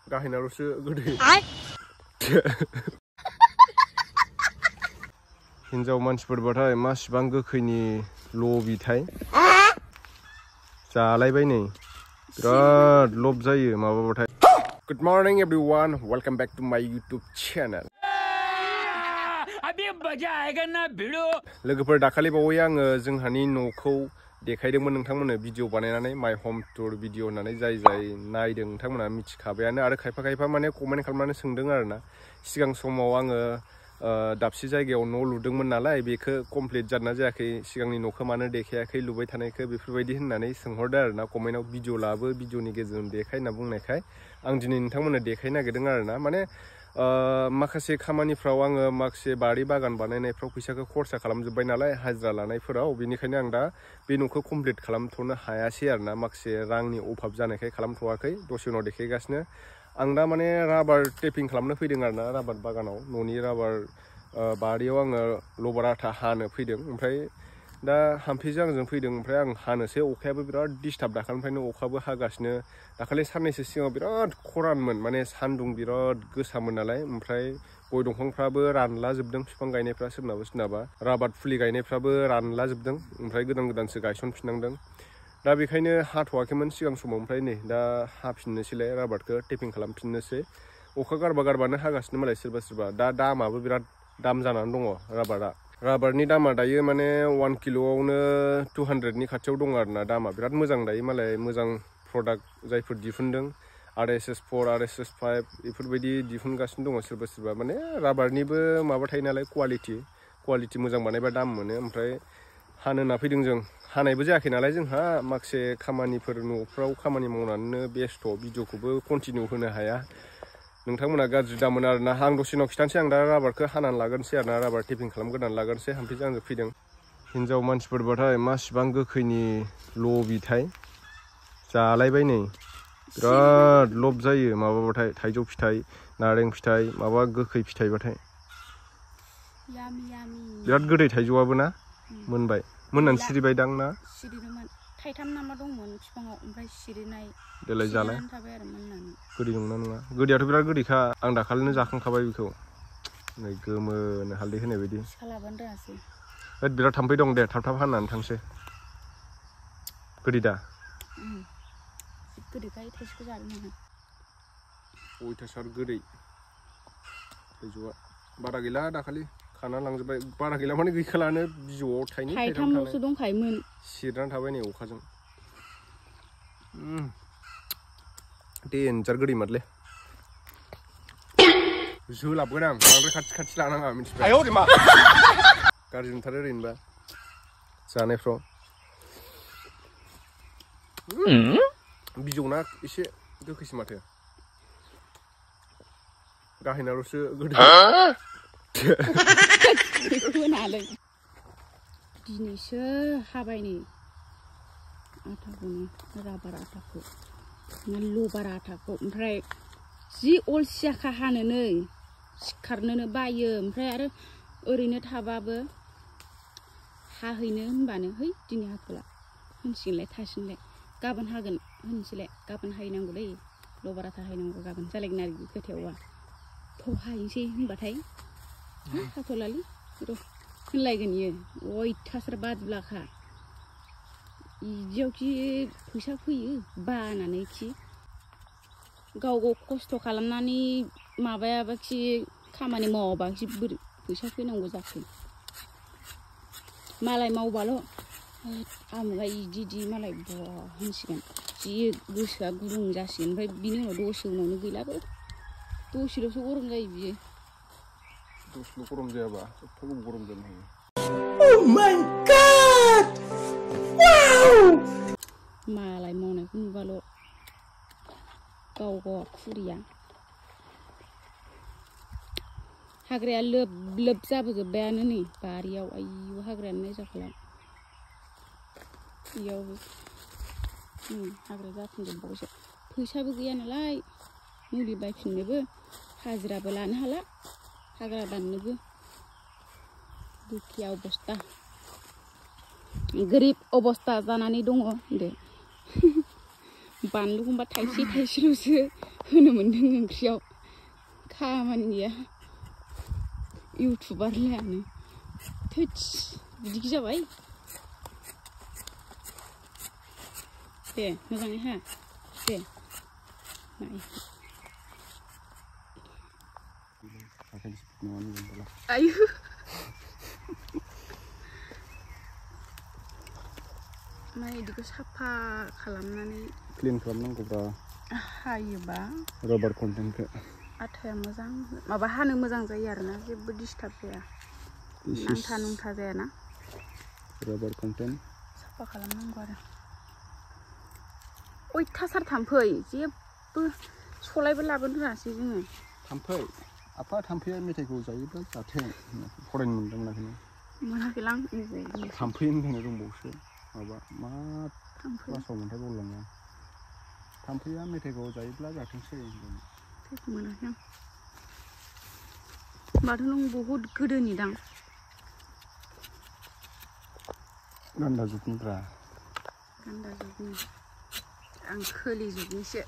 गाहैनाल'सो गोदै हिनजाव मानसिफोरबाथाय मासिबां गोखैनि लबिथाय जालायबाय नै बिराद लब जायो माबाबाथाय good morning everyone welcome back to my YouTube channel अभी मजा आएगा ना भिडियो लोगोफोर दाखालि बावै आङो जोंहानि न'खौ देखायदोंमोन नोंथांमोननो भिडिअ बानायनानै माय होम टुर भिडिअ होननानै जाय नायदों नोंथांमोना मिथिखाबायानो आरो खायफा माने कमेन्ट खालामनानै सोंदों आरोना सिगां समाव आङो दाबसे जायगायाव न' लुदोंमोन नालाय बेखौ कमप्लिट जादोंना जायाखै सिगांनि न'खौ मानो देखायाखै लुबाय थानायखौ बेफोरबायदि होननानै सोंहरदो आरोना कमेन्टआव भिडिअ लाबो भिडिअनि गेजेरजों देखाय होनना बुंनायखाय आं दिनै नोंथांमोननो देखायनो नागिरदों आरोना माने माखासे खामानिफ्राव आङो माखासे बारि बागान बानायनायफ्राव फैसाखौ खरसा खालामजोब्बाय नालाय हाजिरा लानायफोराव बेनिखायनो आं दा बे न'खौ कमप्लिट खालामथ'नो हायासै आरोना माखासे रांनि अभाब जानायखाय खालामथ'वाखै दसे उनाव देखायगासिनो आं दा माने राबार टेपिं खालामनो फैदों आरोना राबार बागानाव न'नि राबार बारियाव आङो लबार आथा हानो फैदों ओमफ्राय दा हाम्फिजों आंजों फैदों ओमफ्राय आं हानोसै अखायाबो बिराद डिस्टार्ब दाखालिनिफ्रायनो अखाबो हागासिनो दाखालि साननैसो सिगाङाव बिराद खरानमोन माने सान्दुं बिराद गोसामोन नालाय ओमफ्राय गय दंफांफ्राबो रानलाजोबदों बिफां गायनायफ्रा सोरनाबा राबार फुलि गायनायफ्राबो रानलाजोबदों ओमफ्राय गोदानसो गायसनफिननांदों दा बेखायनो हाथ'वाखैमोन सिगां समाव ओमफ्राय नै दा हाफिननोसैलाय राबारखौ टेपिं खालामफिननोसै अखा गारबानो हागासिनो मालाय सोरबा दा दामाबो बिराद दाम जानानै दङ राबारनि दामा दायो माने 1 किल'आवनो 200नि खाथियाव दङ आरोना दामा बिराद मोजां दायो मालाय मोजां प्रडाक्ट जायफोर दिहुनदों RSS4 RSS5 बेफोरबायदि दिहुनगासिनो दङ सोरबा माने राबारनिबो माबा थायो नालाय क्वालिटि मोजां बानायबा दाम मोनो ओमफ्राय हानो होनना फैदों जों हानायबो जायाखै नालाय जोंहा माखासे खामानिफोर न'फ्राव खामानि मावनानैनो बेस्थ' भिडिअखौबो कन्टिनिउ होनो हाया नोंथांमोना गाज्रि दामोन आरोना आं दसे उनाव खिथानोसै आं दा राबारखौ हानानै लागोनसै आरोना राबार टेपिं खालामग्रोनानै लागोनसै हाम्फिजों आंजों फैदों हिनजाव मानसिफोरबाथाय मासिबां गोखैनि लबिथाय जालायबाय नै बिराद लब जायो माबाबाथाय थाइजौ फिथाइ नारें फिथाइ माबा गोखै फिथाइबाथाय बिराद गोदै थाइजौआबो ना मोनबाय मोननानै सिरिबायदां ना सिरिदोंमोन थाइथाम नामा दंमोन बिफाङाव ओमफ्राय सिरिनाय देलाय जालाय थाबाय आरो मोननानै गोदै नंना नङा गोदैयाथ' बिराद गोदैखा आं दाखालिनो जाखांखाबाय बेखौ नै गोमोनो हालदै होनाय बायदि सालाबानो रोङासै बिराद थाम्फै दं दे थाब हाननानै थांसै गोदै दा गोदैखाय थाइसेखौ जादों आङो अयथासार गोदै थाइजौआ बारा गैला दाखालि खाना लांजोब्बाय बारा गैला माने गैखालानो बिजौआव थाइथामल'सो दंखायोमोन सिरनानै थाबाय नै अखाजों डेन्जार गोदै मारलै जोलाबगोन आं बांद्राय खाथि लानाङा मिथिबाय गाज्रि मोनथारो ओरैनोबा जानायफ्राव बिजौना एसे गोखैसो माथो गाहैनाल'सो गोदै दिनैसो हाबाय नै आटाखौनो राबार आटाखौ लबार आटाखौ ओमफ्राय जि अलसियाखा हानोनो सिखारनोनो बायो ओमफ्राय आरो ओरैनो थाबाबो हाहैनो होनबानो है दिनै हाथ'ला होनसिगोनलाय थासिगोनलाय गाबोन हागोन होनसैलाय गाबोन हाहैनांगौलै लबार आटा हाहैनांगौ गाबोन जालायगोन आरो खोथायावबा थ' हाहैनोसै होनबाथाय हाथ'लालै र' होनलायगोन इयो अयथासार बादुलाखा बिदियावखि फैसा फैयो बानानैखि गाव खस्थ' खालामनानै माबायाबाखि खामानि मावाबाखि बोरै फैसा फैनांगौ जाखो मालाय मावबाल' आमुगा इदि मालाय होनसिगोन जि गोसोआ गुदुं जासिगोन ओमफ्राय बिनि उनाव दसे उनावनो गैलाबो दसेल'सो गरम जायो बियो दसेल' गरम जायाबा एफा गोबाव गरम जानो हायो Oh my God! Wow! मालाय मावनायखौ नुबाल' गाव खुरिया हाग्राया लोब जाबोजोब्बायानो नै बारियाव आयु हाग्रायानो नायजाखाला इयावबो हाग्रा जाफिनजोबबावसो फैसाबो गैया नालाय मुलि बायफिननोबो हाजिराबो लानो हाला हाग्रा दाननोबो दुखिया अबस्था गोरिब अबस्था जानानै दङ होनदो बानलुखौबा थाइसे थाइसेल'सो होनो मोन्दों ओंख्रियाव खामानि गैया इउटुबारलायानो थैस बिदिखि जाबाय दे मोजाङै हा दे नाय आयु माने इदिखौ साफा खालामनानै क्लिन खालामनांगौब्रा हायोबा रबार कन्टेन्टखौ आथाया मोजां माबा हानो मोजां जायो आरोना जेबो डिस्टार्ब जाया नांथा नुंथा जायाना रबार कन्टेन्ट साफा खालामनांगौ आरो अयथासार थाम्फै जेबो सलायबो लाबोनो रोङासै जोङो थाम्फै आफा थाम्फैया मेथाइखौ जायोब्ला जाथों फरायनो मोनदों मोनाखैलां थाम्फै होननो रोंबावसो माबा मा क्लासाव मोनथाय बावलाङो थाम्फैया मेथाइखौ जायोब्ला जाथोंसै मोनाखै आं होमबाथ' नों बहुद गोदोनि दां गान्दा जुगनिब्रा गान्दा जुगनि आं खोलि जुगनिसो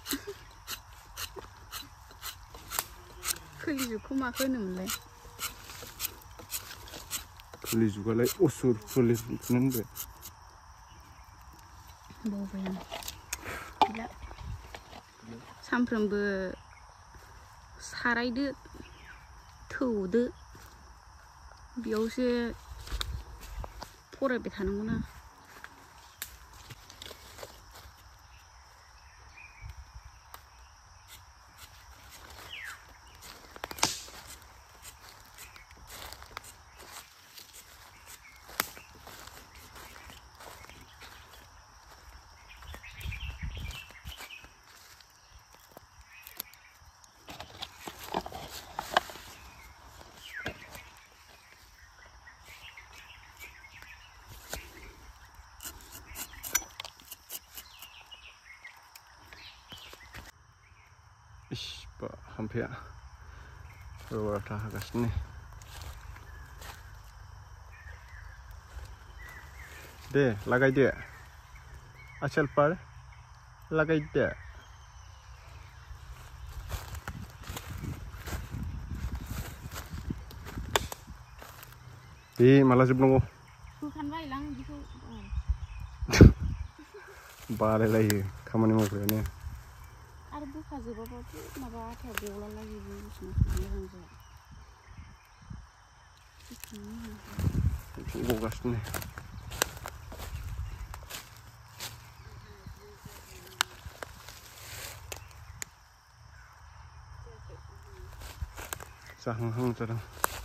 खोलि जुगखौ माखौ होनोमोनलाय खोलि जुगालाय असुर खोलि जुगखौनो होनबाय बावबाय आं गैला सानफ्रोमबो सारायदो थौदो बेयावसो फरायबाय थानांगौना इस बा थाम्फैया रबार आथा हागासिनो दे लागायदो आसल पर लागायदो बे माला जोबनांगौ बोखानबायलां बिदिखौ बालायलायो खामानि मावग्रायानो आरो बोखाजोबाबाबो माबा आथाया गलालायोबो मोजां जाया गगासिनो जाहांहां जादों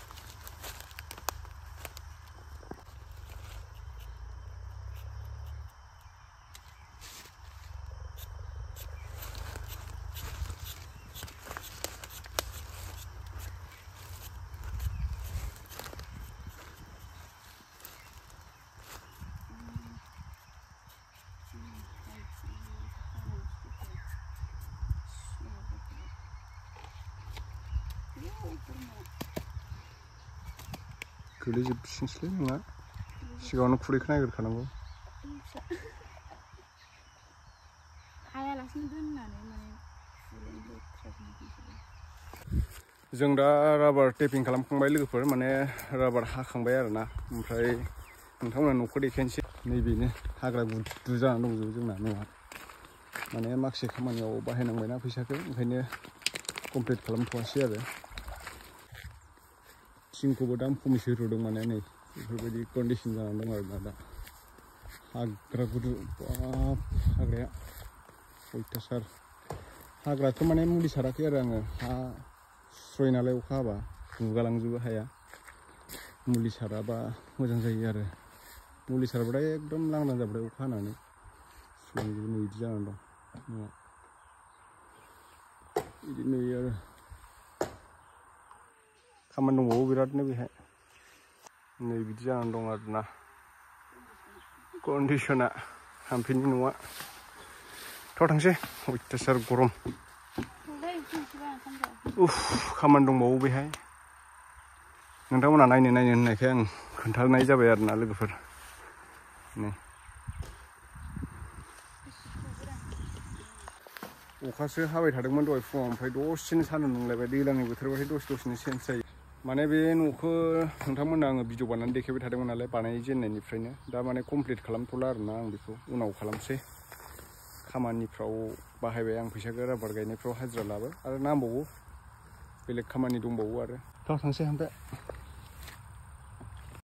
गोलैजोबसिनसैलै नङा सिगाङावनो खुरैखौ नागिरखानांगौ हायालासिनो दोननानै माने जों दा राबार टेपिं खालामखांबाय लोगोफोर माने राबार हाखांबाय आरोना ओमफ्राय नोंथांमोना न'खौ देखायनोसै नैबेनो हाग्रा गुदु जानानै दंजोबो जोंना न'आ माने माखासे खामानियाव बाहायनांबायना फैसाखौ ओंखायनो कमप्लिट खालामथ'वासै आरो थिंखौबो दाम खमैसो होथ'दों माने नै बेफोरबायदि कन्डिसन जानानै दं आरोना दा हाग्रा गुदु बाब हाग्राया अयथासार हाग्राथ' माने मुलि साराखै आरो आङो हा स्रय नालाय अखा हाबा गुगालांजोबो हाया मुलि साराबा मोजां जायो आरो मुलि सारबाथाय एकदम लांदां जाबाथाय अखा हानानै सुलांजोबो नै बिदि जानानै दं न'आ बिदि नुयो आरो खामानि दंबावो बिरादनो बेहाय नै बिदि जानानै दं आरोना कन्डिसना थाम्फैनि न'आ थ' थांसै अयथासार गरम उफ खामानि दंबावो बेहाय नोंथांमोना नायनो होननायखाय आं खोन्थानाय जाबाय आरोना लोगोफोर नै अखासो हाबाय थादोंमोन दहाय फुङाव ओमफ्राय दसेनो सान्दुं दुंलायबाय दैज्लांनि बोथोरबाथाय दसेनो चेन्ज जायो माने बे न'खौ नोंथांमोननो आङो भिडिअ बानायनानै देखायबाय थादोंमोन नालाय बानायजेननायनिफ्रायनो दा माने कमप्लिट खालामथ'ला आरोना आं बेखौ उनाव खालामसै खामानिफ्राव बाहायबाय आं फैसाखौ राबार गायनायफ्राव हाजिरा लाबाय आरो नांबावगौ बेलेग खामानि दंबावो आरो थांसै ओमफ्राय